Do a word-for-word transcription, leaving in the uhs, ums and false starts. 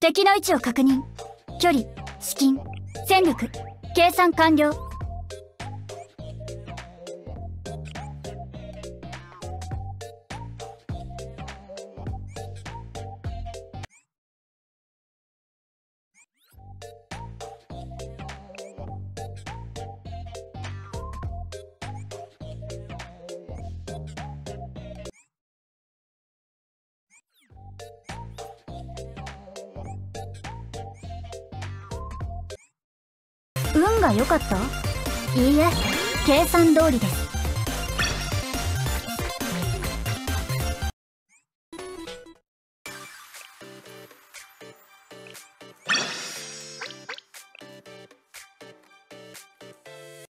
敵の位置を確認。距離、至近、戦力、計算完了。運が良かった？いいえ、計算通りです。